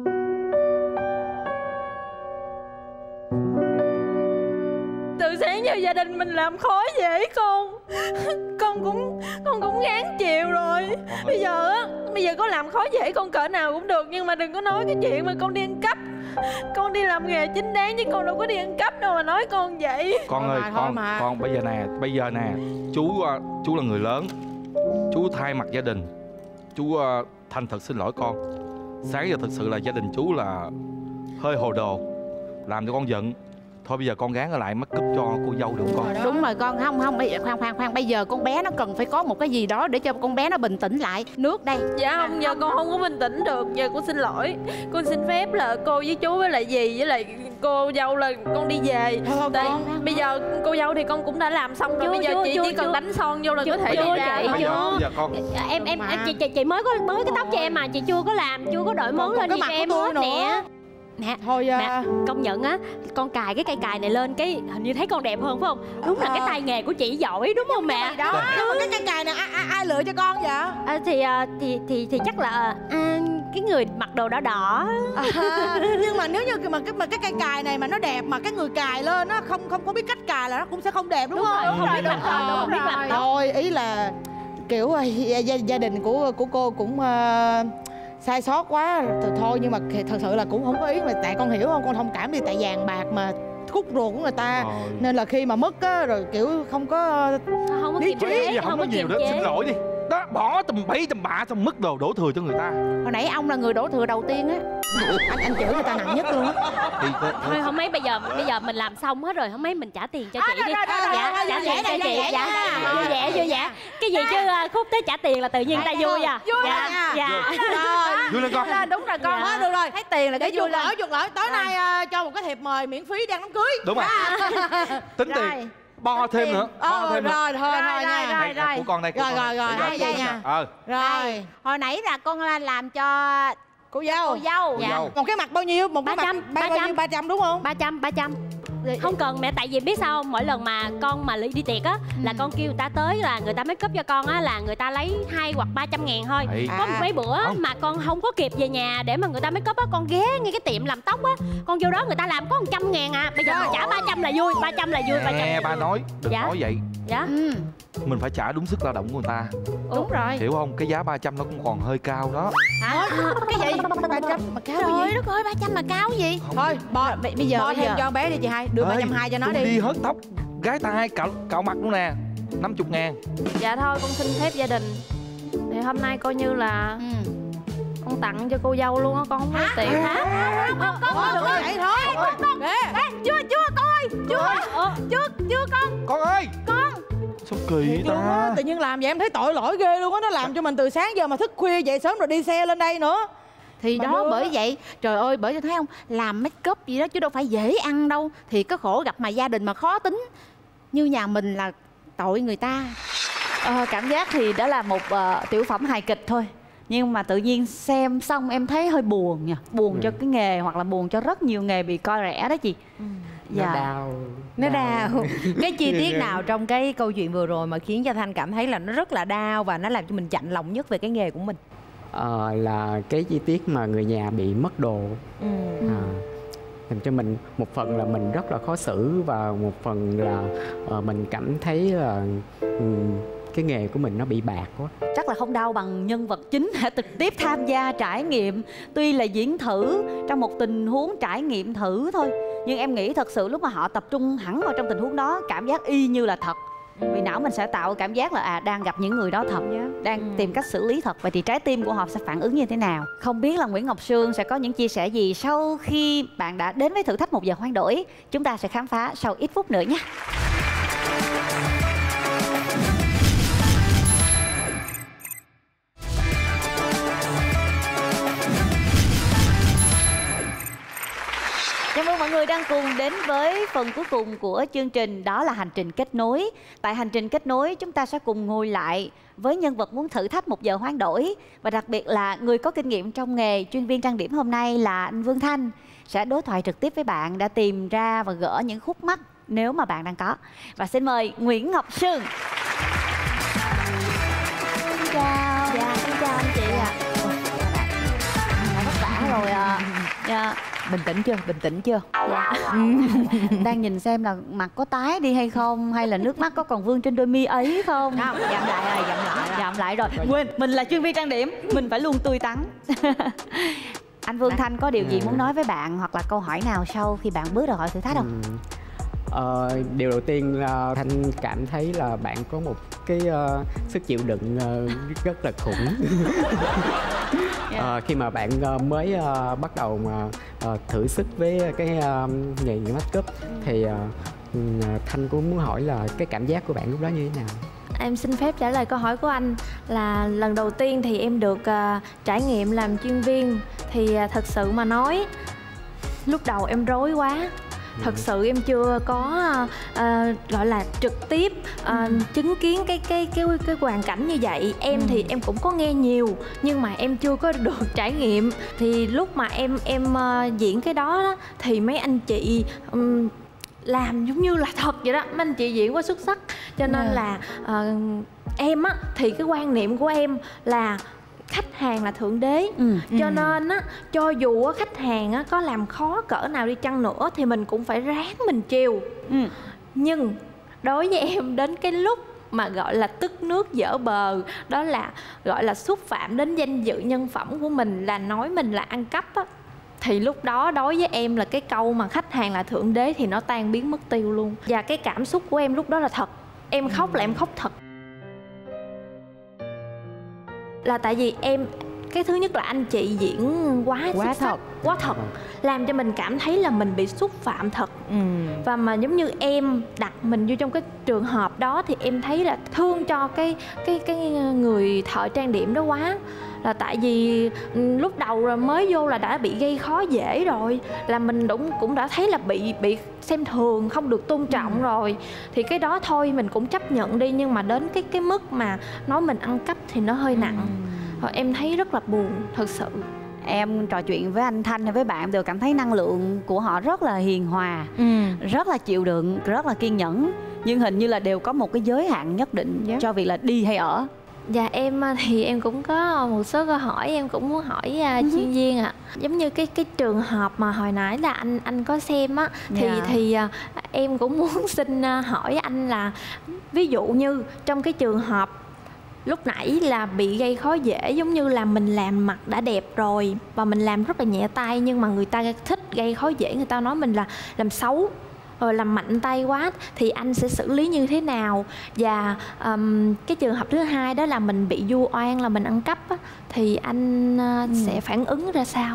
Từ sáng giờ gia đình mình làm khó dễ con cũng gán chịu rồi. Bây giờ có làm khó dễ con cỡ nào cũng được, nhưng mà đừng có nói cái chuyện mà con đi ăn cắp. Con đi làm nghề chính đáng chứ con đâu có đi ăn cắp đâu mà nói con vậy. Con ơi, con bây giờ nè, chú là người lớn, chú thay mặt gia đình, chú thành thật xin lỗi con. Sáng giờ thực sự là gia đình chú là hơi hồ đồ, làm cho con giận. Thôi bây giờ con gán ở lại make up cho cô dâu được không con? Đúng rồi con, không khoan, bây giờ con bé nó cần phải có một cái gì đó để cho con bé nó bình tĩnh lại. Nước đây. Dạ không, giờ con không có bình tĩnh được. Giờ con xin lỗi, con xin phép là cô với chú với lại dì với lại cô dâu là con đi về. Tại bây giờ cô dâu thì con cũng đã làm xong rồi. Bây giờ chị chỉ cần đánh son vô là có thể đi ra. Bây giờ con Chị mới cái tóc cho em mà chị chưa có làm, chưa có đổi món lên gì cho em hết nè. Nè, thôi nè, công nhận á, con cài cái cây cài này lên cái hình như thấy con đẹp hơn phải không? Đúng là cái tay nghề của chị giỏi đúng không mẹ? Đó, nhưng mà cái cây cài này ai lựa cho con vậy? Thì chắc là cái người mặc đồ đỏ đỏ. Nhưng mà nếu như mà cái cây cài này mà nó đẹp mà cái người cài lên nó không có biết cách cài là nó cũng sẽ không đẹp đúng không? Đúng rồi. Thôi ý là kiểu gia đình của cô cũng sai sót quá thôi, nhưng mà thật sự là cũng không có ý, mà tại con hiểu không, con thông cảm đi, tại vàng bạc mà khúc ruột của người ta nên là khi mà mất á rồi kiểu không có kiềm chế, không có nhiều nữa, xin lỗi đi đó, bỏ tầm bậy tầm bạ xong mất đồ đổ thừa cho người ta. Hồi nãy ông là người đổ thừa đầu tiên á. Anh chửi người ta nặng nhất luôn á. Thôi không mấy bây giờ mình làm xong hết rồi, không mấy mình trả tiền cho chị đi. Dạ, trả tiền cho chị. Dạ, vui vẻ. Cái gì chứ khúc tới trả tiền là tự nhiên ta vui à. Dạ. Vui lên con. Đúng rồi con. Được rồi. Thấy tiền là cái vui lỗi. Tối nay cho một cái thiệp mời miễn phí đang đám cưới. Đúng rồi. Tính tiền. Bo thêm nữa. Rồi nha. Của con đây. Rồi nha. Rồi. Hồi nãy là con làm cho cô dâu. Một cái mặt bao nhiêu? Một cái mặt 300 đúng không? 300. Không cần mẹ, tại vì biết sao không? Mỗi lần mà con mà đi tiệc á là con kêu người ta tới là người ta make up cho con á là người ta lấy 2 hoặc 300 ngàn thôi. Có mấy bữa mà con không có kịp về nhà để mà người ta make up á, con ghé ngay cái tiệm làm tóc á, con vô đó người ta làm có 100 ngàn à. Bây giờ mình trả 300 là vui. 300 là vui. Nghe ba nói, đừng nói vậy. Dạ. Mình phải trả đúng sức lao động của người ta. Đúng rồi. Hiểu không? Cái giá 300 nó cũng còn hơi cao đó. Hả? Cái gì? 300 mà cao gì? Trời đất ơi, 300 mà cao gì? Thôi, bây giờ thêm cho bé đi chị hai, đưa 320 cho nó đi. Đi hớt tóc, gái ta hay cạo mặt luôn nè, 50 ngàn. Dạ thôi con xin phép gia đình. Thì hôm nay coi như là con tặng cho cô dâu luôn á, con không lấy tiền. Con đừng có vậy thôi. Chưa con ơi. Chưa con. Con ơi. Sao kỳ ta? Tự nhiên làm vậy em thấy tội lỗi ghê luôn á. Nó làm cho mình từ sáng giờ mà thức khuya dậy sớm rồi đi xe lên đây nữa. Thì mà đó bởi vậy, trời ơi, bởi vậy thấy không, làm make up gì đó chứ đâu phải dễ ăn đâu. Thì có khổ gặp mà gia đình mà khó tính như nhà mình là tội người ta. Cảm giác thì đó là một tiểu phẩm hài kịch thôi, nhưng mà tự nhiên xem xong em thấy hơi buồn nha. Buồn cho cái nghề, hoặc là buồn cho rất nhiều nghề bị coi rẻ đó chị. Nó đau. Cái chi tiết nào trong cái câu chuyện vừa rồi mà khiến cho Thanh cảm thấy là nó rất là đau và nó làm cho mình chạnh lòng nhất về cái nghề của mình? Là cái chi tiết mà người nhà bị mất đồ. Làm cho mình một phần là mình rất là khó xử, và một phần là mình cảm thấy là cái nghề của mình nó bị bạc quá. Chắc là không đau bằng nhân vật chính đã trực tiếp tham gia trải nghiệm. Tuy là diễn thử trong một tình huống trải nghiệm thử thôi, nhưng em nghĩ thật sự lúc mà họ tập trung hẳn vào trong tình huống đó, cảm giác y như là thật. Vì não mình sẽ tạo cảm giác là đang gặp những người đó thật, đang tìm cách xử lý thật. Vậy thì trái tim của họ sẽ phản ứng như thế nào? Không biết là Nguyễn Ngọc Sương sẽ có những chia sẻ gì sau khi bạn đã đến với thử thách 1 giờ hoán đổi. Chúng ta sẽ khám phá sau ít phút nữa nhé. Chào mừng mọi người đang cùng đến với phần cuối cùng của chương trình, đó là hành trình kết nối. Tại hành trình kết nối, chúng ta sẽ cùng ngồi lại với nhân vật muốn thử thách 1 giờ hoán đổi. Và đặc biệt là người có kinh nghiệm trong nghề chuyên viên trang điểm hôm nay là anh Vương Thanh sẽ đối thoại trực tiếp với bạn, đã tìm ra và gỡ những khúc mắc nếu mà bạn đang có. Và xin mời Nguyễn Ngọc Sương. Xin chào. Dạ, xin chào anh chị ạ. Đã vất vả rồi ạ. Dạ. Bình tĩnh chưa? Bình tĩnh chưa? Dạ. Đang nhìn xem là mặt có tái đi hay không, hay là nước mắt có còn vương trên đôi mi ấy không? Không, dặm lại rồi, Dặm lại rồi. Quên, mình là chuyên viên trang điểm, mình phải luôn tươi tắn. Anh Vương Thanh có điều gì muốn nói với bạn, hoặc là câu hỏi nào sau khi bạn bước ra khỏi thử thách không? Điều đầu tiên là Thanh cảm thấy là bạn có một cái sức chịu đựng rất là khủng. Khi mà bạn mới bắt đầu mà thử sức với cái nghề make up thì Thanh cũng muốn hỏi là cái cảm giác của bạn lúc đó như thế nào? Em xin phép trả lời câu hỏi của anh. Là lần đầu tiên thì em được trải nghiệm làm chuyên viên, thì thật sự mà nói lúc đầu em rối quá. Thật sự em chưa có gọi là trực tiếp chứng kiến cái hoàn cảnh như vậy. Em thì em cũng có nghe nhiều, nhưng mà em chưa có được trải nghiệm. Thì lúc mà em diễn cái đó thì mấy anh chị làm giống như là thật vậy đó. Mấy anh chị diễn quá xuất sắc. Cho nên là em á, thì cái quan niệm của em là khách hàng là thượng đế. Cho nên á, cho dù á, khách hàng á, có làm khó cỡ nào đi chăng nữa thì mình cũng phải ráng mình chiều. Nhưng đối với em, đến cái lúc mà gọi là tức nước dở bờ, đó là gọi là xúc phạm đến danh dự nhân phẩm của mình, là nói mình là ăn cắp á, thì lúc đó đối với em là cái câu mà khách hàng là thượng đế thì nó tan biến mất tiêu luôn. Và cái cảm xúc của em lúc đó là thật. Em khóc là em khóc thật. Là tại vì em, cái thứ nhất là anh chị diễn quá xuất sắc, quá thật, làm cho mình cảm thấy là mình bị xúc phạm thật. Và mà giống như em đặt mình vô trong cái trường hợp đó thì em thấy là thương cho cái người thợ trang điểm đó quá. Là tại vì lúc đầu rồi mới vô là đã bị gây khó dễ rồi, là mình cũng đã thấy là bị xem thường, không được tôn trọng rồi. Thì cái đó thôi mình cũng chấp nhận đi, nhưng mà đến cái mức mà nói mình ăn cắp thì nó hơi nặng. Em thấy rất là buồn, thật sự. Em trò chuyện với anh Thanh hay với bạn đều cảm thấy năng lượng của họ rất là hiền hòa, rất là chịu đựng, rất là kiên nhẫn. Nhưng hình như là đều có một cái giới hạn nhất định cho việc là đi hay ở. Dạ em thì em cũng có một số câu hỏi em cũng muốn hỏi chuyên viên ạ. Giống như cái trường hợp mà hồi nãy là anh có xem á, thì em cũng muốn xin hỏi anh là ví dụ như trong cái trường hợp lúc nãy là bị gây khó dễ, giống như là mình làm mặt đã đẹp rồi và mình làm rất là nhẹ tay, nhưng mà người ta thích gây khó dễ, người ta nói mình là làm xấu rồi làm mạnh tay quá, thì anh sẽ xử lý như thế nào? Và cái trường hợp thứ hai đó là mình bị vu oan là mình ăn cắp á, thì anh sẽ phản ứng ra sao?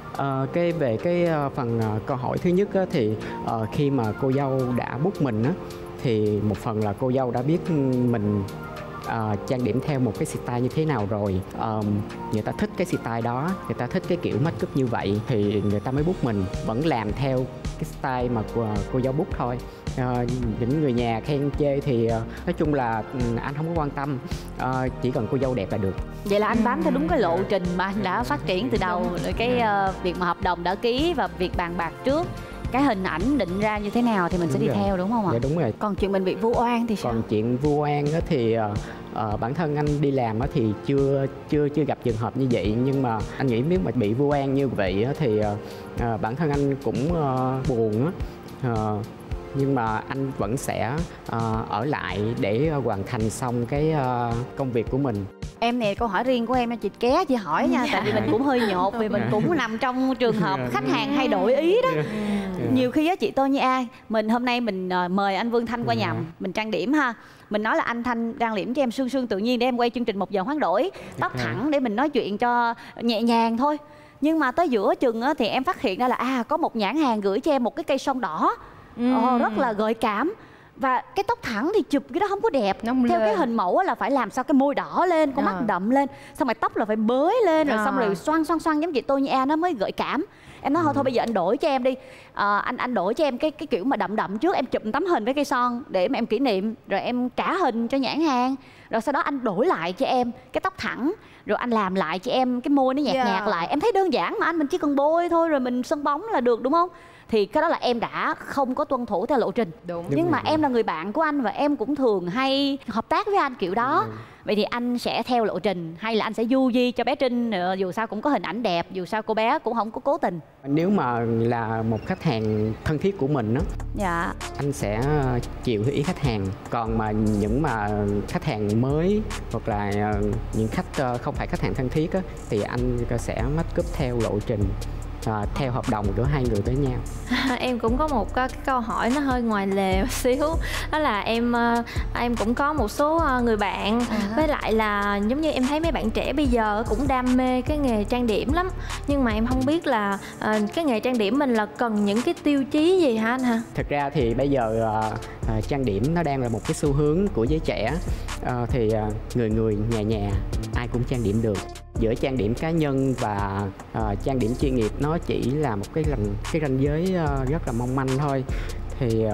Về cái phần câu hỏi thứ nhất á, thì khi mà cô dâu đã book mình á, thì một phần là cô dâu đã biết mình trang điểm theo một cái style như thế nào rồi. Người ta thích cái style đó, người ta thích cái kiểu make up như vậy thì người ta mới book mình. Vẫn làm theo cái style mà cô dâu book thôi. Những người nhà khen chê thì nói chung là anh không có quan tâm, chỉ cần cô dâu đẹp là được. Vậy là anh bám theo đúng cái lộ trình mà anh đã phát triển từ đầu. Cái việc mà hợp đồng đã ký và việc bàn bạc trước, cái hình ảnh định ra như thế nào thì mình sẽ đi theo, đúng không ạ? Dạ đúng rồi. Còn chuyện mình bị vu oan thì sao? Còn chuyện vu oan thì bản thân anh đi làm thì chưa gặp trường hợp như vậy, nhưng mà anh nghĩ nếu mà bị vu oan như vậy thì bản thân anh cũng buồn á. Nhưng mà anh vẫn sẽ ở lại để hoàn thành xong cái công việc của mình. Em nè, câu hỏi riêng của em chị ké chị hỏi nha, tại vì mình cũng hơi nhột, vì mình cũng nằm trong trường hợp khách hàng hay đổi ý đó. Nhiều khi á chị Tô Nhi A, mình hôm nay mình mời anh Vương Thanh qua nhà mình trang điểm ha. Mình nói là anh Thanh trang điểm cho em sương sương tự nhiên để em quay chương trình 1 giờ hoán đổi, tóc thẳng để mình nói chuyện cho nhẹ nhàng thôi. Nhưng mà tới giữa chừng á, thì em phát hiện ra là có một nhãn hàng gửi cho em một cái cây son đỏ rất là gợi cảm. Và cái tóc thẳng thì chụp cái đó không có đẹp. Theo cái hình mẫu là phải làm sao cái môi đỏ lên, con mắt đậm lên, xong rồi tóc là phải bới lên, rồi xong rồi xoăn giống chị Tô Nhi A nó mới gợi cảm. Em nói thôi bây giờ anh đổi cho em đi, anh đổi cho em cái kiểu mà đậm đậm trước, em chụp tấm hình với cây son để mà em kỷ niệm, rồi em trả hình cho nhãn hàng, rồi sau đó anh đổi lại cho em cái tóc thẳng, rồi anh làm lại cho em cái môi nó nhạt nhạt lại. Em thấy đơn giản mà anh, mình chỉ cần bôi thôi rồi mình sân bóng là được đúng không? Thì cái đó là em đã không có tuân thủ theo lộ trình. Đúng. Nhưng mà em là người bạn của anh và em cũng thường hay hợp tác với anh kiểu đó. Vậy thì anh sẽ theo lộ trình hay là anh sẽ du di cho bé Trinh, dù sao cũng có hình ảnh đẹp, dù sao cô bé cũng không có cố tình. Nếu mà là một khách hàng thân thiết của mình á, Dạ. anh sẽ chịu ý khách hàng. Còn mà những mà khách hàng mới hoặc là những khách không phải khách hàng thân thiết á, thì anh sẽ make up theo lộ trình, theo hợp đồng của hai người với nhau. Em cũng có một cái câu hỏi nó hơi ngoài lề một xíu, đó là em cũng có một số người bạn, với lại là giống như em thấy mấy bạn trẻ bây giờ cũng đam mê cái nghề trang điểm lắm, nhưng mà em không biết là cái nghề trang điểm mình là cần những cái tiêu chí gì hả anh hả? Thực ra thì bây giờ trang điểm nó đang là một cái xu hướng của giới trẻ, thì người nhà ai cũng trang điểm được. Giữa trang điểm cá nhân và trang điểm chuyên nghiệp nó chỉ là một cái ranh giới rất là mong manh thôi. Thì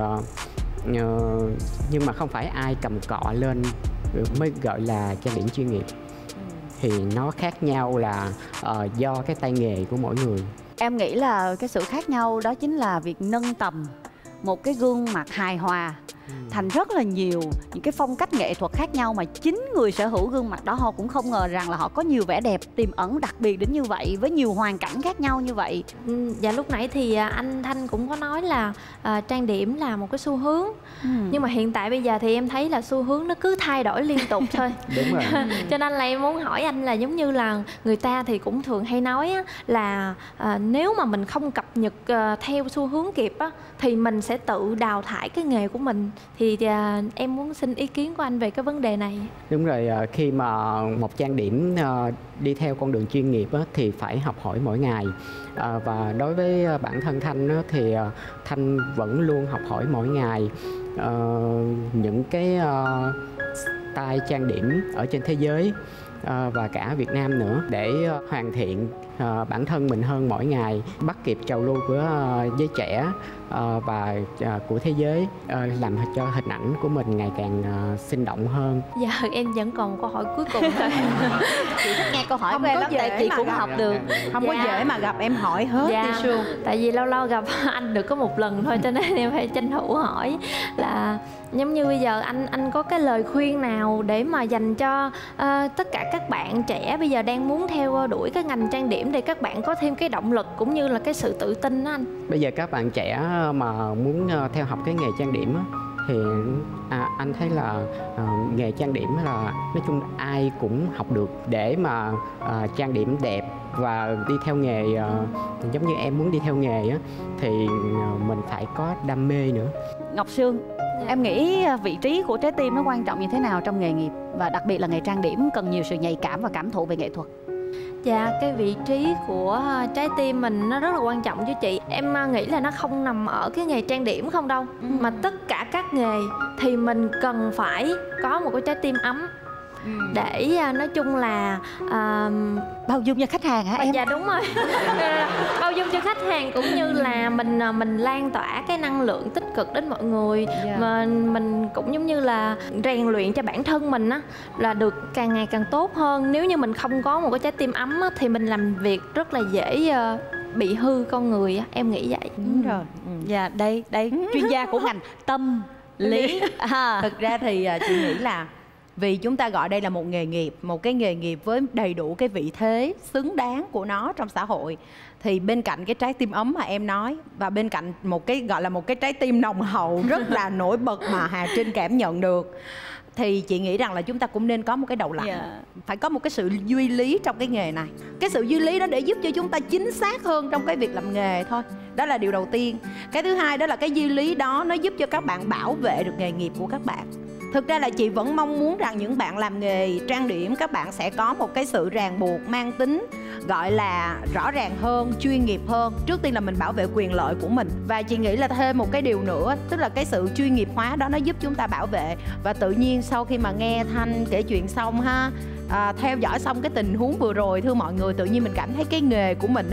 nhưng mà không phải ai cầm cọ lên mới gọi là trang điểm chuyên nghiệp. Thì nó khác nhau là do cái tay nghề của mỗi người. Em nghĩ là cái sự khác nhau đó chính là việc nâng tầm một cái gương mặt hài hòa thành rất là nhiều những cái phong cách nghệ thuật khác nhau, mà chính người sở hữu gương mặt đó họ cũng không ngờ rằng là họ có nhiều vẻ đẹp tiềm ẩn đặc biệt đến như vậy, với nhiều hoàn cảnh khác nhau như vậy. Dạ lúc nãy thì anh Thanh cũng có nói là trang điểm là một cái xu hướng, nhưng mà hiện tại bây giờ thì em thấy là xu hướng nó cứ thay đổi liên tục thôi. Đúng rồi. Cho nên là em muốn hỏi anh là giống như là người ta thì cũng thường hay nói là nếu mà mình không cập nhật theo xu hướng kịp thì mình sẽ tự đào thải cái nghề của mình. Thì em muốn xin ý kiến của anh về cái vấn đề này. Đúng rồi, khi mà một trang điểm đi theo con đường chuyên nghiệp thì phải học hỏi mỗi ngày. Và đối với bản thân Thanh thì Thanh vẫn luôn học hỏi mỗi ngày những cái style trang điểm ở trên thế giới và cả Việt Nam nữa, để hoàn thiện bản thân mình hơn mỗi ngày, bắt kịp trào lưu của giới trẻ và của thế giới, làm cho hình ảnh của mình ngày càng sinh động hơn. Dạ em vẫn còn một câu hỏi cuối cùng thôi. Chị thích nghe câu hỏi Không của em có lắm, dễ tại chị mà cũng gặp. học được. Không có dễ mà gặp em hỏi hết đi Sương. Tại vì lâu lâu gặp anh được có một lần thôi, cho nên em phải tranh thủ hỏi là giống như bây giờ anh có cái lời khuyên nào để mà dành cho tất cả các bạn trẻ bây giờ đang muốn theo đuổi cái ngành trang điểm, để các bạn có thêm cái động lực cũng như là cái sự tự tin đó anh? Bây giờ các bạn trẻ mà muốn theo học cái nghề trang điểm thì anh thấy là nghề trang điểm là nói chung ai cũng học được, để mà trang điểm đẹp và đi theo nghề giống như em muốn đi theo nghề thì mình phải có đam mê nữa. Ngọc Sương, em nghĩ vị trí của trái tim nó quan trọng như thế nào trong nghề nghiệp, và đặc biệt là nghề trang điểm cần nhiều sự nhạy cảm và cảm thụ về nghệ thuật? Dạ, cái vị trí của trái tim mình nó rất là quan trọng chứ chị. Em nghĩ là nó không nằm ở cái nghề trang điểm không đâu, mà tất cả các nghề thì mình cần phải có một cái trái tim ấm để nói chung là bao dung cho khách hàng hả em? Dạ đúng rồi. Bao dung cho khách hàng cũng như là mình lan tỏa cái năng lượng tích cực đến mọi người. Mà mình cũng giống như là rèn luyện cho bản thân mình là được càng ngày càng tốt hơn. Nếu như mình không có một cái trái tim ấm thì mình làm việc rất là dễ bị hư con người em nghĩ vậy. Đúng rồi. Dạ đây chuyên gia của ngành tâm lý. Thực ra thì chị nghĩ là vì chúng ta gọi đây là một nghề nghiệp, một cái nghề nghiệp với đầy đủ cái vị thế xứng đáng của nó trong xã hội, thì bên cạnh cái trái tim ấm mà em nói, và bên cạnh một cái gọi là một cái trái tim nồng hậu rất là nổi bật mà Hà Trinh cảm nhận được, thì chị nghĩ rằng là chúng ta cũng nên có một cái đầu lạnh. Phải có một cái sự duy lý trong cái nghề này. Cái sự duy lý đó để giúp cho chúng ta chính xác hơn trong cái việc làm nghề thôi. Đó là điều đầu tiên. Cái thứ hai đó là cái duy lý đó nó giúp cho các bạn bảo vệ được nghề nghiệp của các bạn. Thực ra là chị vẫn mong muốn rằng những bạn làm nghề trang điểm, các bạn sẽ có một cái sự ràng buộc mang tính gọi là rõ ràng hơn, chuyên nghiệp hơn. Trước tiên là mình bảo vệ quyền lợi của mình. Và chị nghĩ là thêm một cái điều nữa, tức là cái sự chuyên nghiệp hóa đó nó giúp chúng ta bảo vệ. Và tự nhiên sau khi mà nghe Thanh kể chuyện xong theo dõi xong cái tình huống vừa rồi, thưa mọi người, tự nhiên mình cảm thấy cái nghề của mình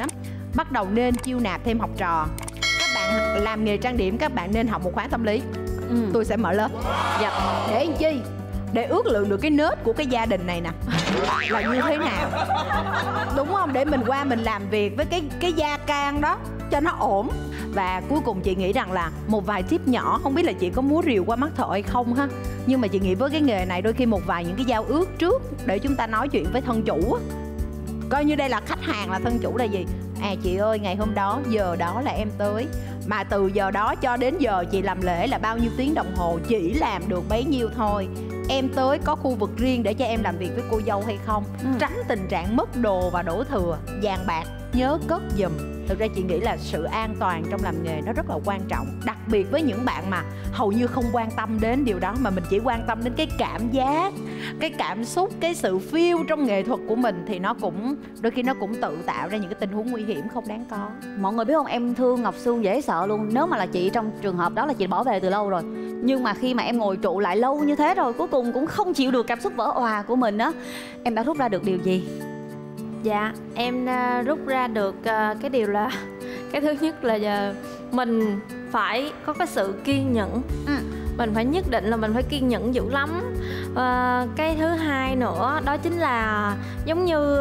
bắt đầu nên chiêu nạp thêm học trò. Các bạn làm nghề trang điểm, các bạn nên học một khóa tâm lý. Tôi sẽ mở lớp. Dạ. Để làm chi? Để ước lượng được cái nết của cái gia đình này nè là như thế nào, đúng không? Để mình qua mình làm việc với cái gia can đó cho nó ổn. Và cuối cùng chị nghĩ rằng là một vài tip nhỏ, không biết là chị có múa rìu qua mắt thợ hay không ha, nhưng mà chị nghĩ với cái nghề này đôi khi một vài những cái giao ước trước để chúng ta nói chuyện với thân chủ á. Coi như đây là khách hàng, là thân chủ là gì? À chị ơi, ngày hôm đó giờ đó là em tới, mà từ giờ đó cho đến giờ chị làm lễ là bao nhiêu tiếng đồng hồ, chỉ làm được bấy nhiêu thôi. Em tới có khu vực riêng để cho em làm việc với cô dâu hay không? Tránh tình trạng mất đồ và đổ thừa. Vàng bạc nhớ cất giùm. Thực ra chị nghĩ là sự an toàn trong làm nghề nó rất là quan trọng. Đặc biệt với những bạn mà hầu như không quan tâm đến điều đó, mà mình chỉ quan tâm đến cái cảm giác, cái cảm xúc, cái sự feel trong nghệ thuật của mình, thì nó cũng đôi khi nó cũng tự tạo ra những cái tình huống nguy hiểm không đáng có. Mọi người biết không, em thương Ngọc Sương dễ sợ luôn. Nếu mà là chị trong trường hợp đó là chị bỏ về từ lâu rồi. Nhưng mà khi mà em ngồi trụ lại lâu như thế rồi, cuối cùng cũng không chịu được cảm xúc vỡ òa của mình á, em đã rút ra được điều gì? Dạ, em rút ra được cái điều là cái thứ nhất là giờ mình phải có cái sự kiên nhẫn. Mình phải nhất định là mình phải kiên nhẫn dữ lắm. Cái thứ hai nữa đó chính là giống như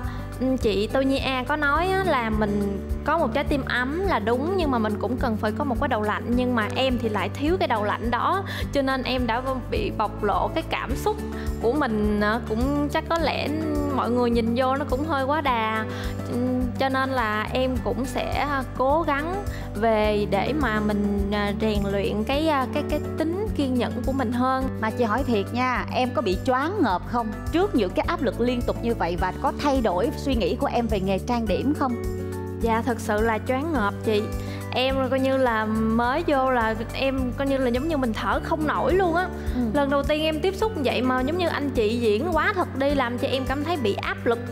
chị Tô Nhi A có nói á, là mình có một trái tim ấm là đúng, nhưng mà mình cũng cần phải có một cái đầu lạnh. Nhưng mà em thì lại thiếu cái đầu lạnh đó, cho nên em đã bị bộc lộ cái cảm xúc của mình. Cũng chắc có lẽ mọi người nhìn vô nó cũng hơi quá đà, cho nên là em cũng sẽ cố gắng về để mà mình rèn luyện cái tính kiên nhẫn của mình hơn. Mà chị hỏi thiệt nha, em có bị choáng ngợp không trước những cái áp lực liên tục như vậy, và có thay đổi suy nghĩ của em về nghề trang điểm không? Dạ, thật sự là choáng ngợp chị. Em coi như là mới vô là em coi như là giống như mình thở không nổi luôn á. Lần đầu tiên em tiếp xúc như vậy mà giống như anh chị diễn quá thật đi, làm cho em cảm thấy bị áp lực.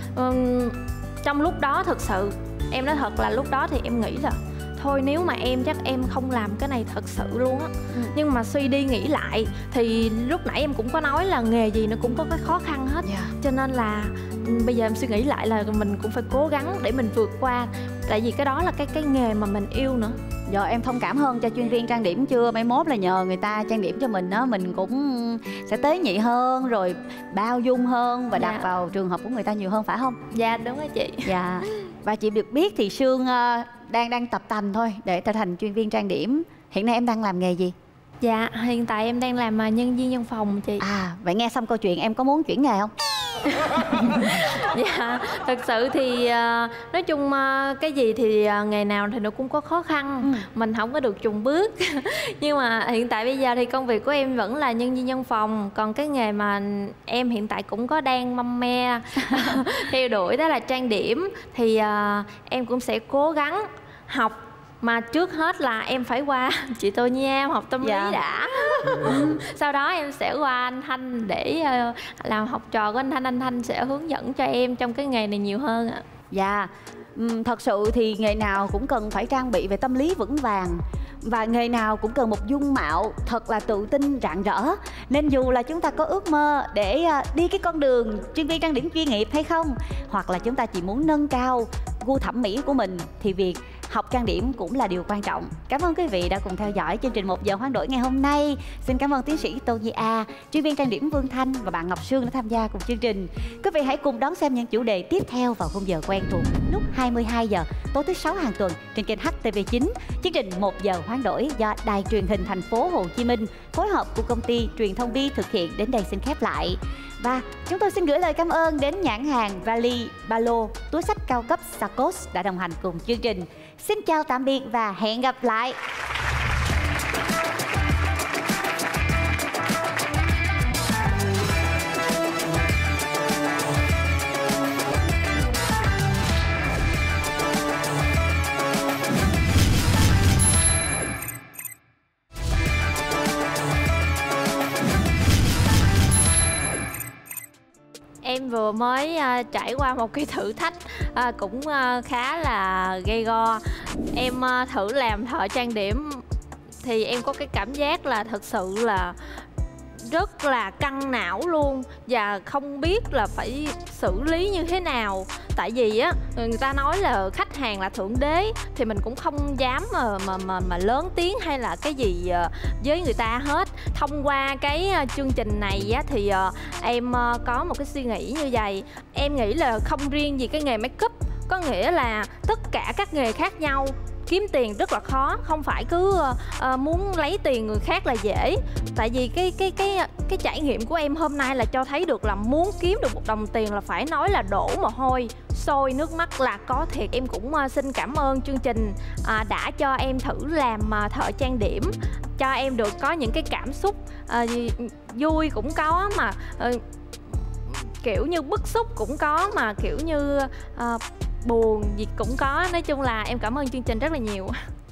Trong lúc đó thật sự em nói thật là lúc đó thì em nghĩ là thôi nếu mà em chắc em không làm cái này thật sự luôn á. Nhưng mà suy đi nghĩ lại thì lúc nãy em cũng có nói là nghề gì nó cũng có cái khó khăn hết. Cho nên là bây giờ em suy nghĩ lại là mình cũng phải cố gắng để mình vượt qua. Tại vì cái đó là cái nghề mà mình yêu nữa. Giờ em thông cảm hơn cho chuyên viên trang điểm chưa? Mai mốt là nhờ người ta trang điểm cho mình á, mình cũng sẽ tế nhị hơn, rồi bao dung hơn và đặt vào trường hợp của người ta nhiều hơn, phải không? Dạ đúng rồi chị. Dạ. Và chị được biết thì Sương đang tập tành thôi để trở thành chuyên viên trang điểm. Hiện nay em đang làm nghề gì? Dạ, hiện tại em đang làm nhân viên văn phòng chị. À, vậy nghe xong câu chuyện em có muốn chuyển nghề không? Dạ, thật sự thì nói chung cái gì thì nghề nào thì nó cũng có khó khăn. Mình không có được chùng bước. Nhưng mà hiện tại bây giờ thì công việc của em vẫn là nhân viên văn phòng. Còn cái nghề mà em hiện tại cũng có đang măm me theo đuổi đó là trang điểm. Thì em cũng sẽ cố gắng học. Mà trước hết là em phải qua chị Tô Nhi em học tâm lý đã. Sau đó em sẽ qua anh Thanh để làm học trò của anh Thanh. Anh Thanh sẽ hướng dẫn cho em trong cái nghề này nhiều hơn ạ. Dạ, thật sự thì nghề nào cũng cần phải trang bị về tâm lý vững vàng. Và nghề nào cũng cần một dung mạo thật là tự tin rạng rỡ. Nên dù là chúng ta có ước mơ để đi cái con đường chuyên viên trang điểm chuyên nghiệp hay không, hoặc là chúng ta chỉ muốn nâng cao gu thẩm mỹ của mình, thì việc học trang điểm cũng là điều quan trọng. Cảm ơn quý vị đã cùng theo dõi chương trình 1 giờ hoán đổi ngày hôm nay. Xin cảm ơn tiến sĩ Tô Nhi A, chuyên viên trang điểm Vương Thanh và bạn Ngọc Sương đã tham gia cùng chương trình. Quý vị hãy cùng đón xem những chủ đề tiếp theo vào khung giờ quen thuộc lúc 22 giờ tối thứ 6 hàng tuần trên kênh HTV9. Chương trình 1 giờ hoán đổi do Đài Truyền hình Thành phố Hồ Chí Minh phối hợp cùng công ty Truyền thông Bi thực hiện đến đây xin khép lại. Và chúng tôi xin gửi lời cảm ơn đến nhãn hàng vali, ba lô, túi xách cao cấp Sarkos đã đồng hành cùng chương trình. Xin chào tạm biệt và hẹn gặp lại. Em vừa mới trải qua một cái thử thách cũng khá là gay go. Em thử làm thợ trang điểm thì em có cái cảm giác là thật sự là rất là căng não luôn và không biết là phải xử lý như thế nào. Tại vì á người ta nói là khách hàng là thượng đế thì mình cũng không dám mà lớn tiếng hay là cái gì với người ta hết. Thông qua cái chương trình này á thì em có một cái suy nghĩ như vậy. Em nghĩ là không riêng gì cái nghề make up, có nghĩa là tất cả các nghề khác nhau kiếm tiền rất là khó, không phải cứ muốn lấy tiền người khác là dễ. Tại vì cái trải nghiệm của em hôm nay là cho thấy được là muốn kiếm được 1 đồng tiền là phải nói là đổ mồ hôi, sôi nước mắt là có thiệt. Em cũng xin cảm ơn chương trình đã cho em thử làm thợ trang điểm, cho em được có những cái cảm xúc vui cũng có, mà kiểu như bức xúc cũng có, mà kiểu như buồn gì cũng có. Nói chung là em cảm ơn chương trình rất là nhiều.